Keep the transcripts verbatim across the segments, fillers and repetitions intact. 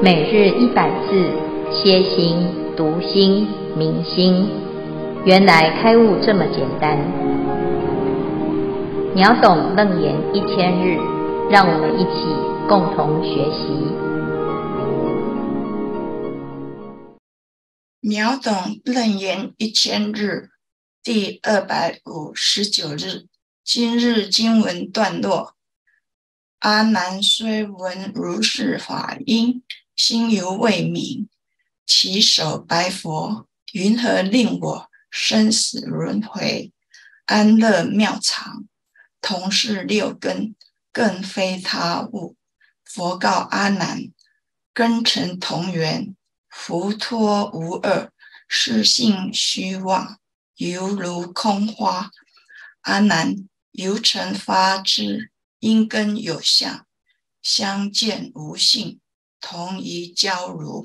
每日一百字，歇心、读心、明心，原来开悟这么简单。秒懂楞严一千日，让我们一起共同学习。 秒懂楞严一千日第二百五十九日，今日经文段落：阿难虽闻如是法音，心犹未泯，其手白佛：云何令我生死轮回，安乐妙常，同是六根，更非他物。佛告阿难：根尘同源，浮脱无二，是性虚妄，犹如空花。阿难，由尘发之，因根有相，相见无性，同一交如。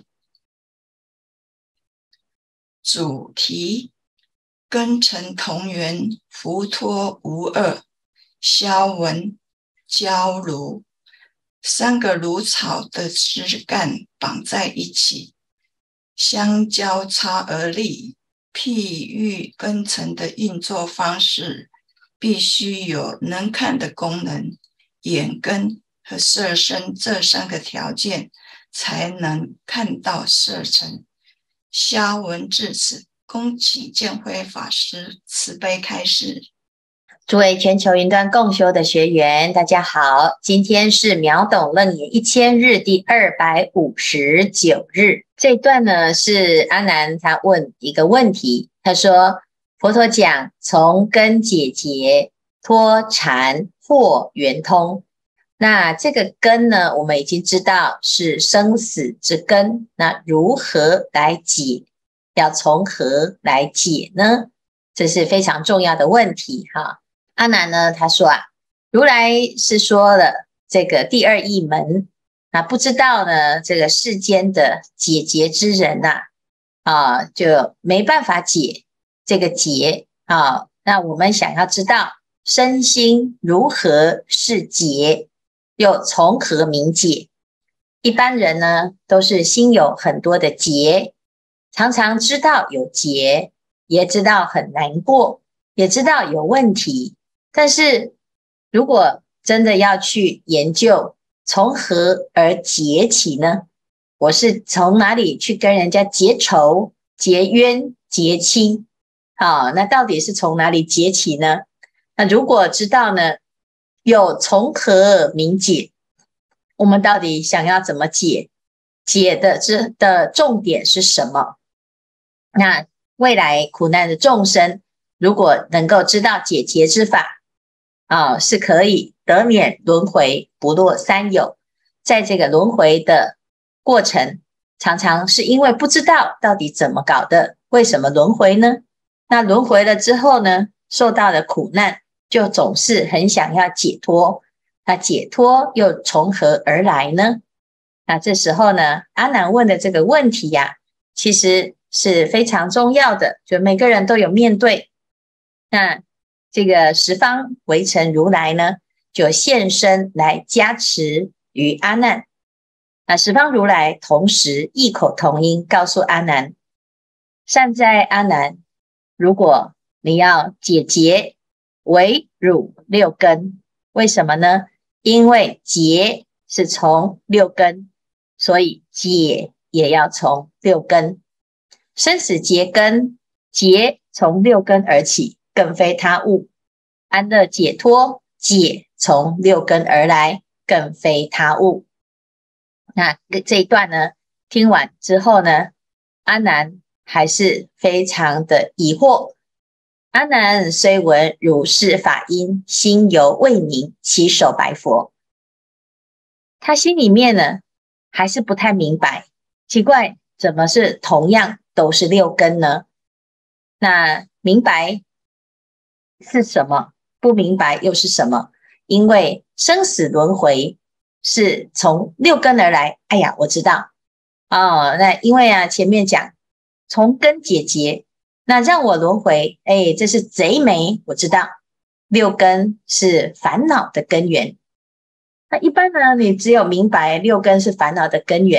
主题：根尘同源，浮脱无二，消文交如。三个如草的枝干绑在一起，相交叉而立。譬喻根尘的运作方式，必须有能看的功能，眼根和色身这三个条件，才能看到色尘。下文至此，恭请见辉法师慈悲开示。 诸位全球云端共修的学员，大家好，今天是秒懂楞严一千日第二百五十九日。这一段呢，是阿难他问一个问题，他说：佛陀讲从根解结，脱缠获圆通。那这个根呢，我们已经知道是生死之根，那如何来解？要从何来解呢？这是非常重要的问题哈。阿难呢，他说啊，如来是说了这个第二义门，那不知道呢，这个世间的解结之人呐、啊，啊，就没办法解这个结啊。那我们想要知道身心如何是结，又从何明解？一般人呢，都是心有很多的结，常常知道有结，也知道很难过，也知道有问题。但是如果真的要去研究从何而结起呢？我是从哪里去跟人家结仇、结冤、结亲？好，那到底是从哪里结起呢？那如果知道呢，又从何明解？我们到底想要怎么解？解的之的重点是什么？那未来苦难的众生，如果能够知道解结之法，啊、哦，是可以得免轮回，不落三有。在这个轮回的过程，常常是因为不知道到底怎么搞的，为什么轮回呢？那轮回了之后呢，受到的苦难，就总是很想要解脱。那解脱又从何而来呢？那这时候呢，阿难问的这个问题呀、啊，其实是非常重要的，就每个人都有面对。那这个十方围城如来呢，就现身来加持于阿难。那十方如来同时异口同音告诉阿难：善哉阿难，如果你要解结，唯汝六根。为什么呢？因为结是从六根，所以解也要从六根。生死结根，结从六根而起，更非他物。安乐解脱，解从六根而来，更非他物。那这一段呢，听完之后呢，阿难还是非常的疑惑。阿难虽闻如是法音，心犹未泯，其手白佛。他心里面呢，还是不太明白，奇怪，怎么是同样都是六根呢？那明白是什么？不明白又是什么？因为生死轮回是从六根而来。哎呀，我知道哦。那因为啊，前面讲从根解结，那让我轮回，哎，这是贼眉，我知道六根是烦恼的根源。那一般呢，你只有明白六根是烦恼的根源啊，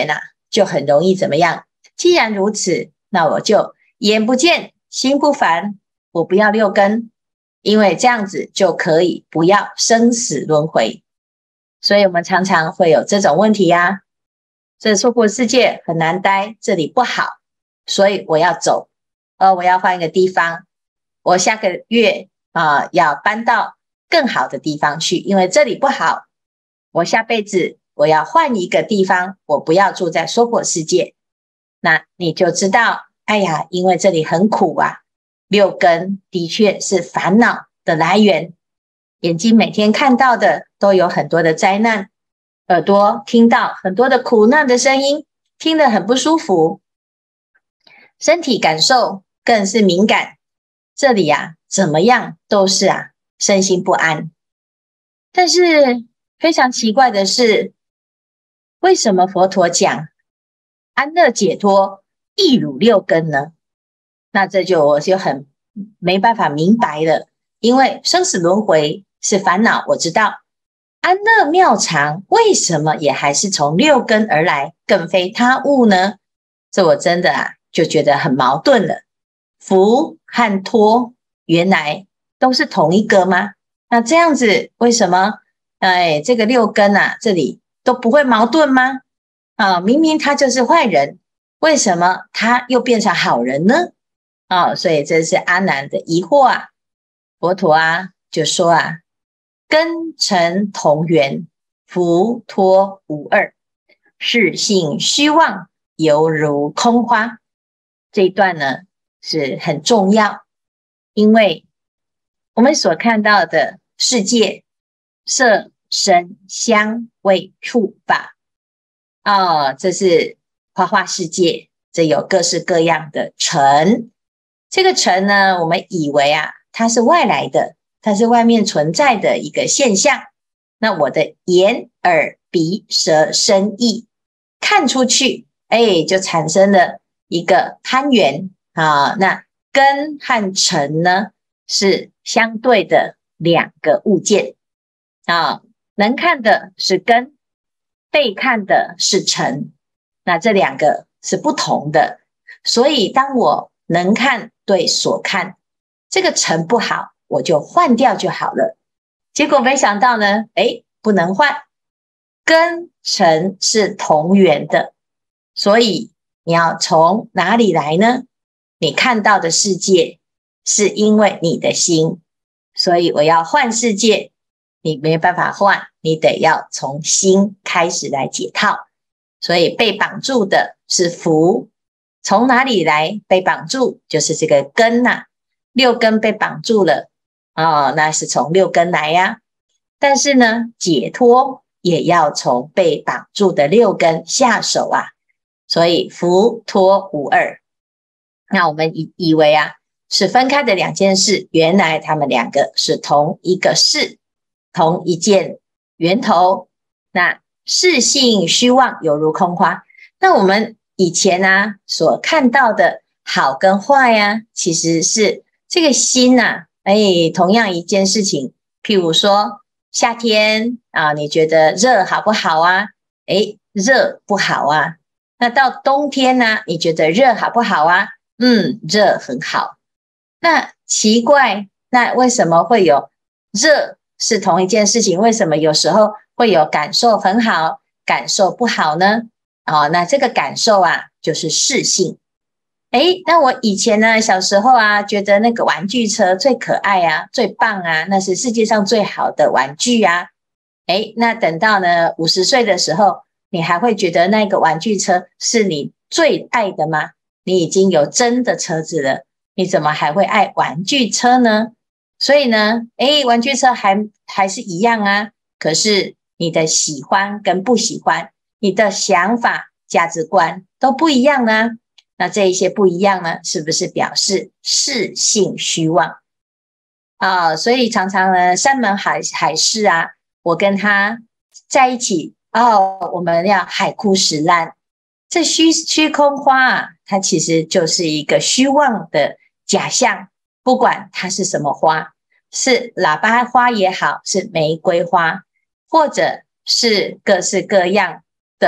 就很容易怎么样？既然如此，那我就眼不见心不烦，我不要六根，因为这样子就可以不要生死轮回。所以我们常常会有这种问题呀，这娑婆世界很难待，这里不好，所以我要走，呃，我要换一个地方，我下个月啊、呃、要搬到更好的地方去，因为这里不好，我下辈子我要换一个地方，我不要住在娑婆世界。那你就知道，哎呀，因为这里很苦啊，六根的确是烦恼的来源，眼睛每天看到的都有很多的灾难，耳朵听到很多的苦难的声音，听得很不舒服，身体感受更是敏感，这里啊怎么样都是啊身心不安。但是非常奇怪的是，为什么佛陀讲安乐解脱一入六根呢？那这就我就很没办法明白了，因为生死轮回是烦恼，我知道，安乐妙常为什么也还是从六根而来，更非他物呢？这我真的啊就觉得很矛盾了。福和脱原来都是同一个吗？那这样子为什么哎这个六根啊这里都不会矛盾吗？啊，明明他就是坏人，为什么他又变成好人呢？啊，所以这是阿难的疑惑啊。佛陀啊就说啊，根尘同源，福脱无二，是性虚妄，犹如空花。这一段呢是很重要，因为我们所看到的世界，色声香味触法，哦，这是花花世界，这有各式各样的尘。这个尘呢，我们以为啊，它是外来的，它是外面存在的一个现象。那我的眼、耳、鼻、舌、身、意看出去，哎，就产生了一个攀缘啊。那根和尘呢，是相对的两个物件啊，能看的是根，被看的是尘，那这两个是不同的。所以当我能看对所看，这个尘不好，我就换掉就好了。结果没想到呢，诶，不能换，根尘是同源的，所以你要从哪里来呢？你看到的世界是因为你的心，所以我要换世界，你没办法换，你得要从心开始来解套。所以被绑住的是福，从哪里来被绑住？就是这个根呐、啊，六根被绑住了哦，那是从六根来呀、啊。但是呢，解脱也要从被绑住的六根下手啊。所以福脱无二。那我们以以为啊是分开的两件事，原来他们两个是同一个事，同一件源头。那事性虚妄，犹如空花。那我们以前啊所看到的好跟坏啊，其实是这个心啊，哎，同样一件事情，譬如说夏天啊，你觉得热好不好啊？哎，热不好啊。那到冬天呢、啊，你觉得热好不好啊？嗯，热很好。那奇怪，那为什么会有热是同一件事情？为什么有时候会有感受很好，感受不好呢？哦，那这个感受啊，就是事性。诶，那我以前呢，小时候啊，觉得那个玩具车最可爱啊，最棒啊，那是世界上最好的玩具啊。诶，那等到呢五十岁的时候，你还会觉得那个玩具车是你最爱的吗？你已经有真的车子了，你怎么还会爱玩具车呢？所以呢，诶，玩具车还还是一样啊，可是你的喜欢跟不喜欢，你的想法、价值观都不一样呢。那这一些不一样呢，是不是表示事性虚妄啊？所以常常呢，山盟海海誓啊，我跟他在一起哦，我们要海枯石烂。这虚虚空花啊，它其实就是一个虚妄的假象，不管它是什么花，是喇叭花也好，是玫瑰花，或者是各式各样的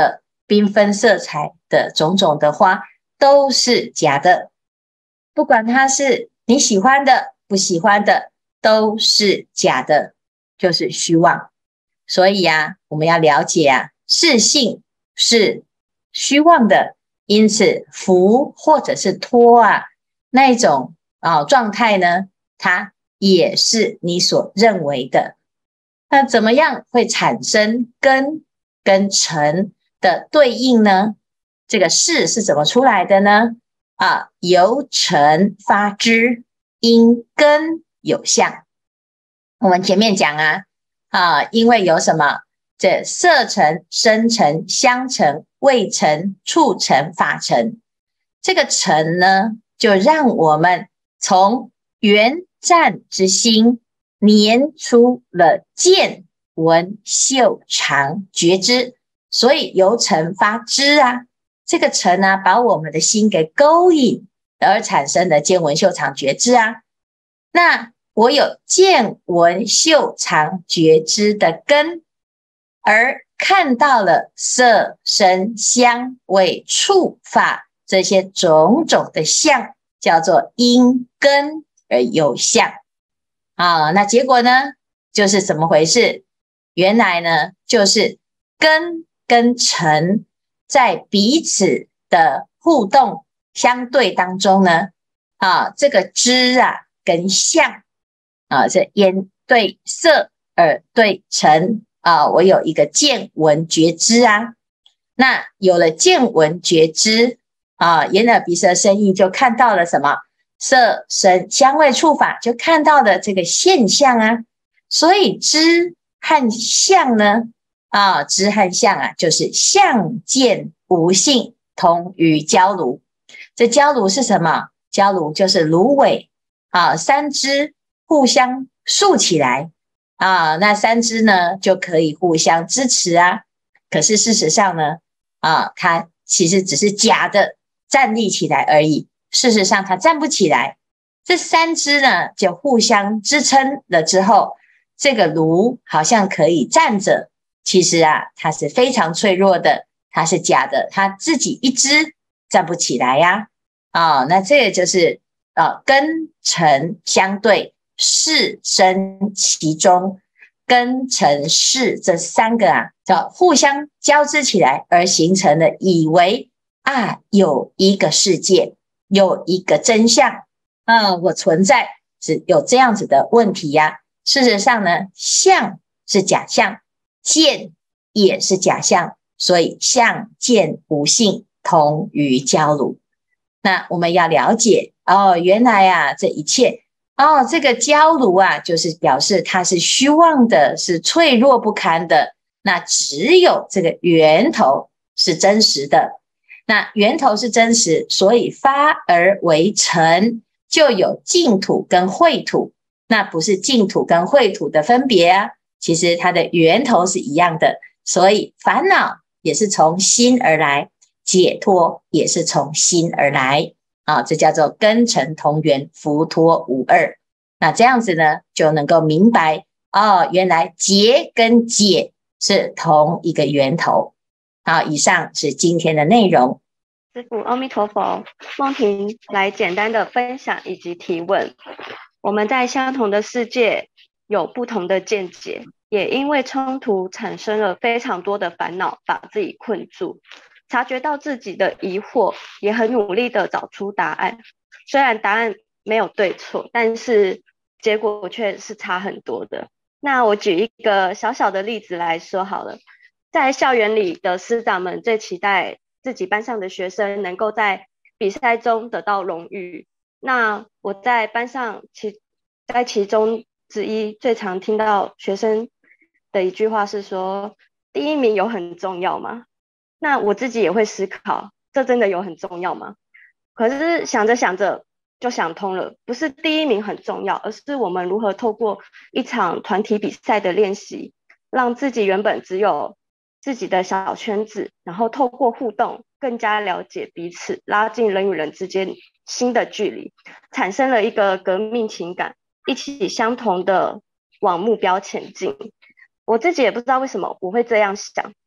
缤纷色彩的种种的花都是假的，不管它是你喜欢的不喜欢的，都是假的，就是虚妄。所以啊，我们要了解啊，是性是虚妄的，因此福或者是托啊，那一种啊状态呢，它也是你所认为的。那怎么样会产生根跟尘的对应呢？这个事是怎么出来的呢？啊，由尘发枝，因根有相。我们前面讲啊，啊，因为有什么？这色尘、声尘、香尘、味尘、触尘、法尘，这个尘呢，就让我们从缘湛之心黏出了见闻嗅尝觉知，所以由尘发枝啊，这个尘啊，把我们的心给勾引，而产生的见闻嗅尝觉知啊。那我有见闻嗅尝觉知的根，而看到了色声香味触法这些种种的相，叫做因根而有相啊。那结果呢，就是怎么回事？原来呢，就是根跟尘在彼此的互动相对当中呢，啊，这个知啊跟相啊，这眼对色，耳对尘啊，我有一个见闻觉知啊。那有了见闻觉知啊，眼耳鼻舌身意就看到了什么？色声香味触法，就看到了这个现象啊。所以知和相呢，啊，知和相啊，就是相见无性，同于焦炉。这焦炉是什么？焦炉就是芦苇啊，三枝互相竖起来啊，那三枝呢就可以互相支持啊。可是事实上呢，啊，它其实只是假的站立起来而已，事实上它站不起来。这三枝呢就互相支撑了之后，这个炉好像可以站着，其实啊，它是非常脆弱的，它是假的，它自己一枝站不起来呀。啊，那这个就是啊，根尘相对，事生其中，根尘事这三个啊，叫互相交织起来，而形成了以为啊有一个世界，有一个真相，啊，我存在是有这样子的问题呀、啊。事实上呢，相是假象，见也是假象，所以相见无性，同于焦炉。那我们要了解哦，原来啊，这一切哦，这个焦炉啊，就是表示它是虚妄的，是脆弱不堪的。那只有这个源头是真实的，那源头是真实，所以发而为尘，就有净土跟秽土。那不是净土跟秽土的分别啊，其实它的源头是一样的。所以烦恼也是从心而来，解脱也是从心而来啊，这叫做根尘同源，福脱无二。那这样子呢，就能够明白哦，原来结跟解是同一个源头。好，以上是今天的内容。 师父阿弥陀佛，梦婷来简单的分享以及提问。我们在相同的世界有不同的见解，也因为冲突产生了非常多的烦恼，把自己困住。察觉到自己的疑惑，也很努力的找出答案。虽然答案没有对错，但是结果却是差很多的。那我举一个小小的例子来说好了，在校园里的师长们最期待自己班上的学生能够在比赛中得到荣誉。那我在班上其在其中之一最常听到学生的一句话是说，第一名有很重要吗？那我自己也会思考，这真的有很重要吗？可是想着想着就想通了，不是第一名很重要，而是我们如何透过一场团体比赛的练习，让自己原本只有自己的小圈子，然后透过互动更加了解彼此，拉近人与人之间新的距离，产生了一个革命情感，一起相同的往目标前进。我自己也不知道为什么我会这样想，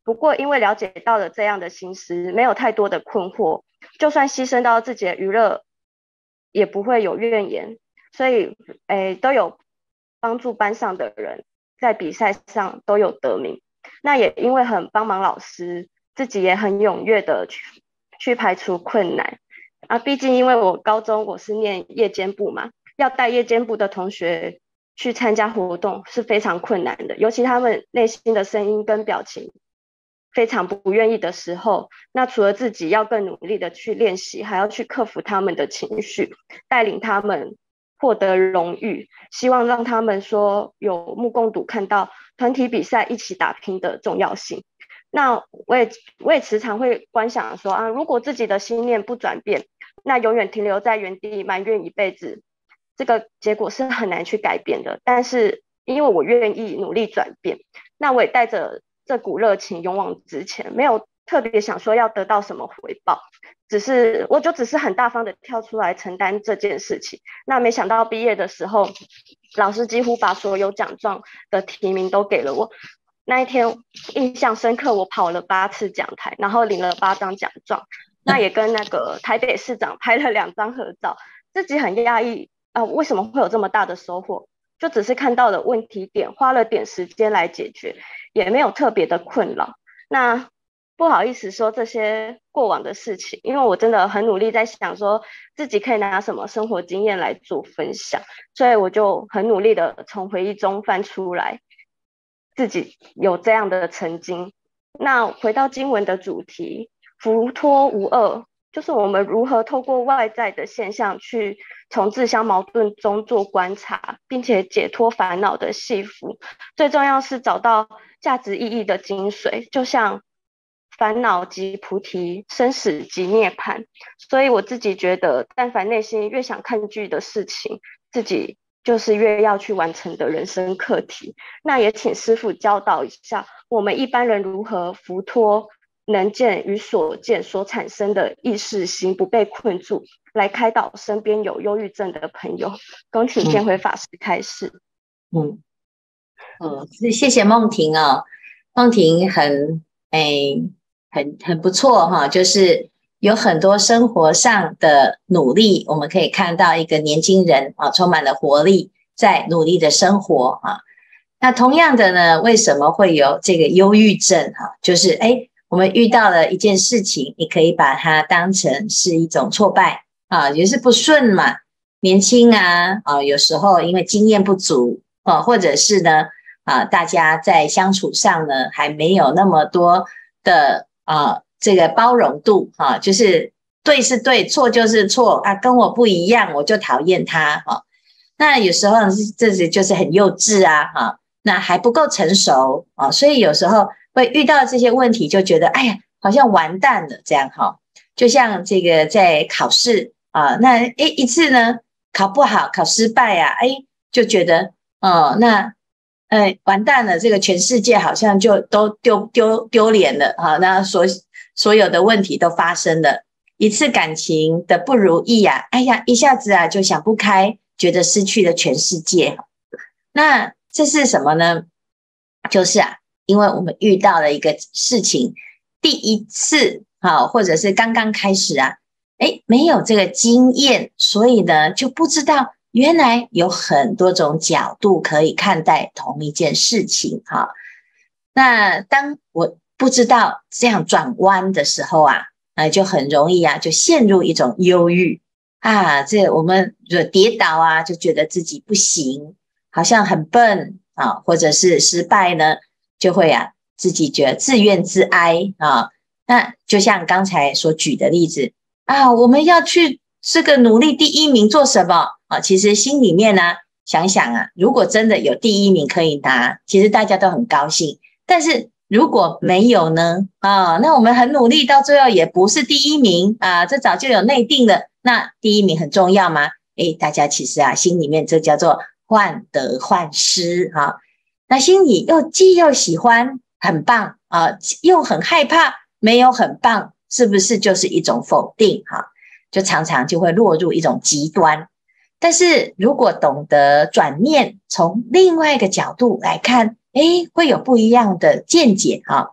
不过因为了解到了这样的心思，没有太多的困惑，就算牺牲到自己的娱乐，也不会有怨言，所以诶都有帮助班上的人在比赛上都有得名。那也因为很帮忙老师，自己也很踊跃的去去排除困难啊。毕竟因为我高中我是念夜间部嘛，要带夜间部的同学去参加活动是非常困难的，尤其他们内心的声音跟表情非常不愿意的时候，那除了自己要更努力的去练习，还要去克服他们的情绪，带领他们获得荣誉，希望让他们说有目共睹，看到团体比赛一起打拼的重要性。那我也我也时常会观想说啊，如果自己的心念不转变，那永远停留在原地埋怨一辈子，这个结果是很难去改变的。但是因为我愿意努力转变，那我也带着这股热情勇往直前，没有特别想说要得到什么回报，只是我就只是很大方的跳出来承担这件事情。那没想到毕业的时候，老师几乎把所有奖状的提名都给了我。那一天印象深刻，我跑了八次讲台，然后领了八张奖状，那也跟那个台北市长拍了两张合照，自己很讶异啊，为什么会有这么大的收获？就只是看到了问题点，花了点时间来解决，也没有特别的困扰。那不好意思说这些过往的事情，因为我真的很努力在想说自己可以拿什么生活经验来做分享，所以我就很努力的从回忆中翻出来自己有这样的曾经。那回到经文的主题，福托无二，就是我们如何透过外在的现象去从自相矛盾中做观察，并且解脱烦恼的系福。最重要是找到价值意义的精髓，就像烦恼即菩提，生死即涅槃。所以我自己觉得，但凡内心越想抗拒的事情，自己就是越要去完成的人生课题。那也请师父教导一下，我们一般人如何浮脱能见与所见所产生的意识心，不被困住，来开导身边有忧郁症的朋友。恭请建辉法师开示。 嗯嗯，谢谢梦婷哦，梦婷很诶很很不错哈，就是有很多生活上的努力，我们可以看到一个年轻人啊，充满了活力，在努力的生活啊。那同样的呢，为什么会有这个忧郁症哈？就是诶我们遇到了一件事情，你可以把它当成是一种挫败啊，也是不顺嘛。年轻啊，啊，有时候因为经验不足啊，或者是呢，啊，大家在相处上呢还没有那么多的啊这个包容度啊，就是对是对，错就是错啊，跟我不一样，我就讨厌他啊。那有时候这是就是很幼稚啊，哈、啊，那还不够成熟啊，所以有时候会遇到这些问题，就觉得哎呀，好像完蛋了这样哈。就像这个在考试啊，那诶一次呢考不好，考失败啊，诶就觉得哦，那呃完蛋了，这个全世界好像就都丢丢丢脸了啊，那所所有的问题都发生了。一次感情的不如意啊，哎呀，一下子啊就想不开，觉得失去了全世界。那这是什么呢？就是啊，因为我们遇到了一个事情，第一次啊，或者是刚刚开始啊，哎，没有这个经验，所以呢就不知道原来有很多种角度可以看待同一件事情哈。那当我不知道这样转弯的时候啊，呃，就很容易啊，就陷入一种忧郁啊。这我们就跌倒啊，就觉得自己不行，好像很笨啊，或者是失败呢，就会啊自己觉得自怨自哀啊。那就像刚才所举的例子啊，我们要去这个努力第一名做什么啊？其实心里面呢，想想啊，如果真的有第一名可以拿，其实大家都很高兴。但是如果没有呢？啊，那我们很努力，到最后也不是第一名啊，这早就有内定了。那第一名很重要吗？诶，大家其实啊，心里面这叫做患得患失啊。那心里又既又喜欢很棒啊，又很害怕没有很棒，是不是就是一种否定哈？就常常就会落入一种极端。但是如果懂得转念，从另外一个角度来看，诶，会有不一样的见解哈。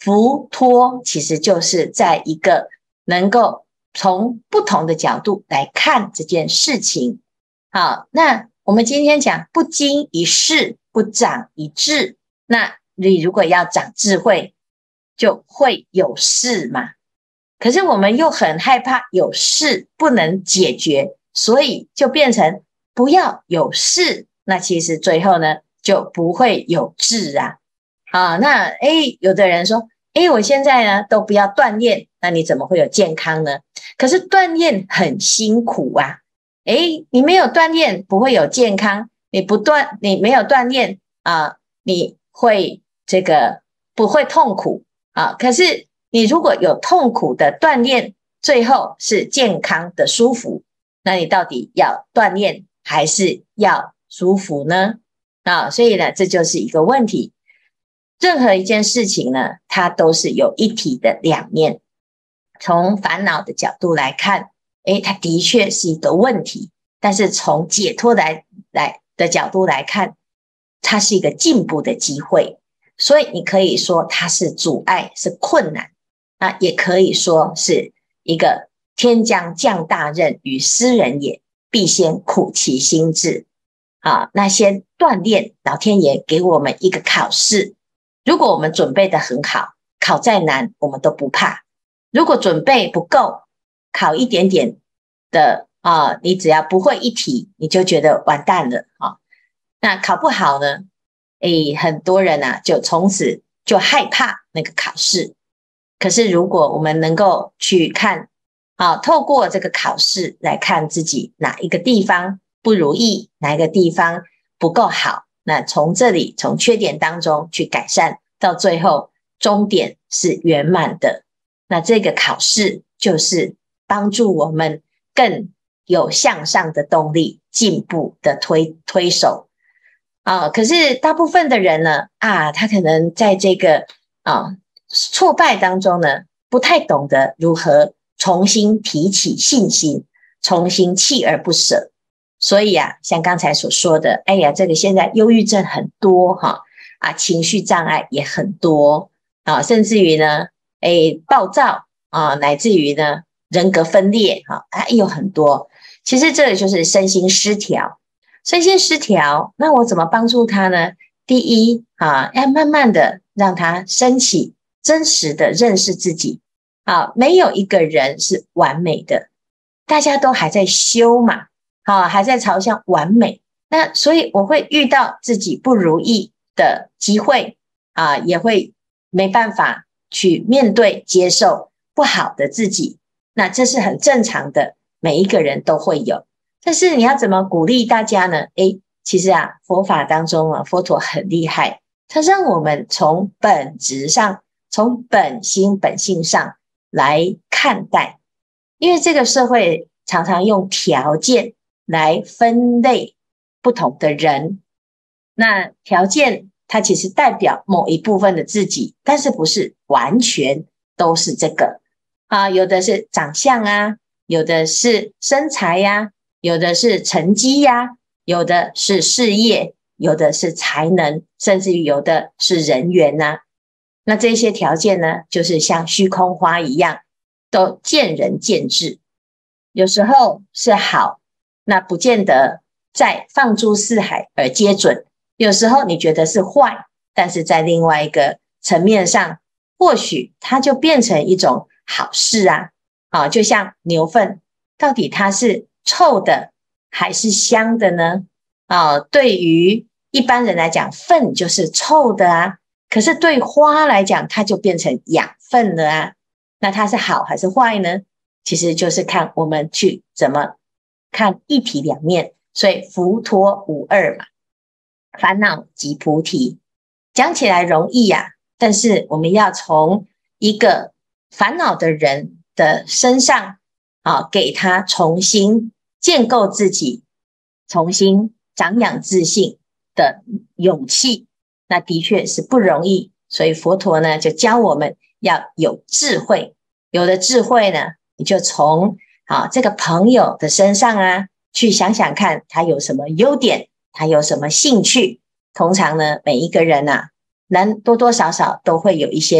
浮脱其实就是在一个能够从不同的角度来看这件事情。好，那我们今天讲不经一事，不长一智。那你如果要长智慧，就会有事嘛。可是我们又很害怕有事不能解决，所以就变成不要有事。那其实最后呢，就不会有智啊。啊，那诶，有的人说，诶，我现在呢都不要锻炼，那你怎么会有健康呢？可是锻炼很辛苦啊。诶，你没有锻炼不会有健康，你不锻，你没有锻炼啊，你会这个不会痛苦啊。可是你如果有痛苦的锻炼，最后是健康的舒服，那你到底要锻炼还是要舒服呢？啊，所以呢，这就是一个问题。任何一件事情呢，它都是有一体的两面。从烦恼的角度来看，诶，它的确是一个问题，但是从解脱来来的角度来看，它是一个进步的机会。所以你可以说它是阻碍，是困难，那也可以说是一个天将降大任于斯人也，必先苦其心志。啊，那先锻炼，老天爷给我们一个考试，如果我们准备得很好，考再难我们都不怕。如果准备不够，考一点点的啊，你只要不会一题，你就觉得完蛋了啊。那考不好呢？诶，很多人啊，就从此就害怕那个考试。可是如果我们能够去看啊，透过这个考试来看自己哪一个地方不如意，哪一个地方不够好，那从这里从缺点当中去改善，到最后终点是圆满的。那这个考试就是帮助我们更有向上的动力，进步的推推手啊。可是大部分的人呢，啊，他可能在这个啊挫败当中呢，不太懂得如何重新提起信心，重新锲而不舍。所以啊，像刚才所说的，哎呀，这个现在忧郁症很多哈，啊，情绪障碍也很多啊，甚至于呢，哎，暴躁啊，乃至于呢，人格分裂哈，啊，有很多。其实这个就是身心失调，身心失调，那我怎么帮助他呢？第一啊，要慢慢的让他升起真实的认识自己啊，没有一个人是完美的，大家都还在修嘛。好，还在朝向完美，那所以我会遇到自己不如意的机会啊，也会没办法去面对接受不好的自己，那这是很正常的，每一个人都会有。但是你要怎么鼓励大家呢？诶，其实啊，佛法当中啊，佛陀很厉害，他让我们从本质上，从本心本性上来看待，因为这个社会常常用条件来分类不同的人，那条件它其实代表某一部分的自己，但是不是完全都是这个啊。有的是长相啊，有的是身材呀、啊，有的是成绩呀、啊，有的是事业，有的是才能，甚至于有的是人缘啊。那这些条件呢，就是像虚空花一样，都见仁见智，有时候是好，那不见得在放诸四海而皆准，有时候你觉得是坏，但是在另外一个层面上，或许它就变成一种好事啊。啊，就像牛粪，到底它是臭的还是香的呢？啊，对于一般人来讲，粪就是臭的啊，可是对花来讲，它就变成养分了啊。那它是好还是坏呢？其实就是看我们去怎么看一体两面，所以浮脱无二嘛，烦恼即菩提。讲起来容易呀、啊，但是我们要从一个烦恼的人的身上啊，给他重新建构自己，重新长养自信的勇气，那的确是不容易。所以佛陀呢，就教我们要有智慧，有了智慧呢，你就从啊这个朋友的身上啊，去想想看他有什么优点，他有什么兴趣。通常呢，每一个人啊，能多多少少都会有一些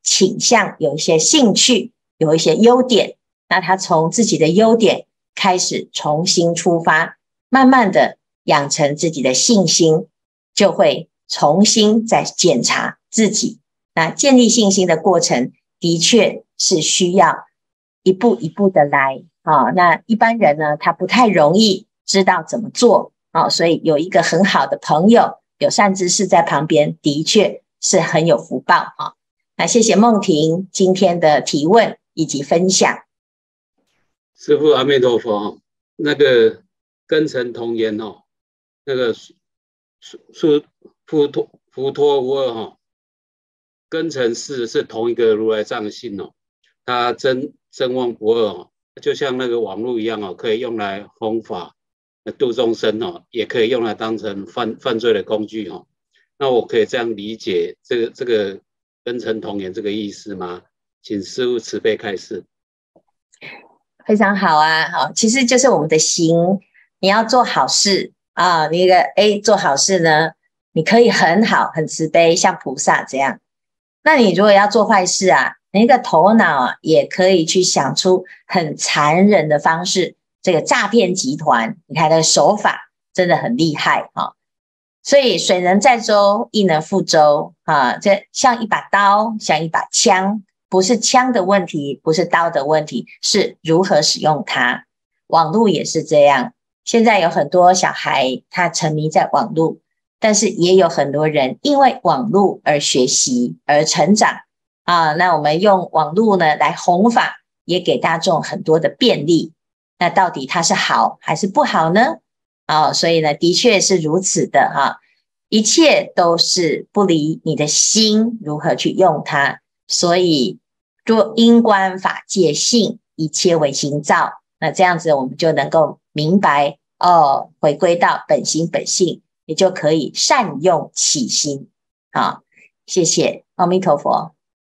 倾向，有一些兴趣，有一些优点，那他从自己的优点开始重新出发，慢慢的养成自己的信心，就会重新再检查自己。那建立信心的过程的确是需要一步一步的来啊。那一般人呢，他不太容易知道怎么做啊，所以有一个很好的朋友，有善知识在旁边，的确是很有福报啊。那谢谢梦婷今天的提问以及分享。 师父阿弥陀佛。那个根尘同源哦，那个殊佛陀佛陀无二哈，根尘是是同一个如来藏性哦，它真真妄不二哦，就像那个网络一样哦，可以用来弘法度众生哦，也可以用来当成犯犯罪的工具哦。那我可以这样理解这个这个根尘同源这个意思吗？请师父慈悲开示。 非常好啊，好，其实就是我们的心，你要做好事啊，你一个 A 做好事呢，你可以很好很慈悲，像菩萨这样。那你如果要做坏事啊，你一个头脑啊，也可以去想出很残忍的方式。这个诈骗集团，你看那个手法真的很厉害啊。所以水能载舟，亦能覆舟啊，这像一把刀，像一把枪。不是枪的问题，不是刀的问题，是如何使用它。网络也是这样，现在有很多小孩他沉迷在网络，但是也有很多人因为网络而学习而成长啊。那我们用网络呢来弘法，也给大众很多的便利。那到底它是好还是不好呢？啊，所以呢，的确是如此的哈、啊，一切都是不离你的心如何去用它。所以若因观法界性，一切为心造，那这样子我们就能够明白哦，回归到本心本性，也就可以善用起心。好，谢谢阿弥陀佛。